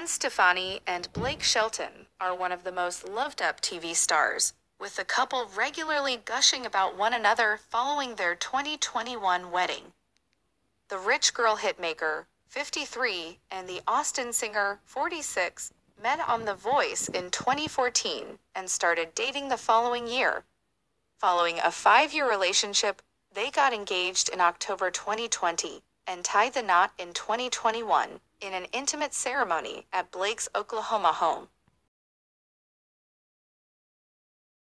Gwen Stefani and Blake Shelton are one of the most loved-up TV stars, with the couple regularly gushing about one another following their 2021 wedding. The rich girl hitmaker, 53, and the Austin singer, 46, met on The Voice in 2014 and started dating the following year. Following a 5-year relationship, they got engaged in October 2020 and tied the knot in 2021 in an intimate ceremony at Blake's Oklahoma home.